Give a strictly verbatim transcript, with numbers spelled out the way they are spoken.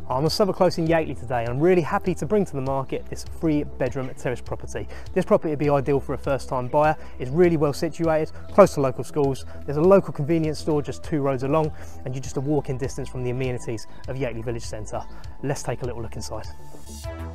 I'm on Southwark Close in Yateley today, and I'm really happy to bring to the market this three bedroom terrace property. This property would be ideal for a first time buyer. It's really well situated, close to local schools. There's a local convenience store just two roads along, and you're just a walking distance from the amenities of Yateley Village Centre. Let's take a little look inside.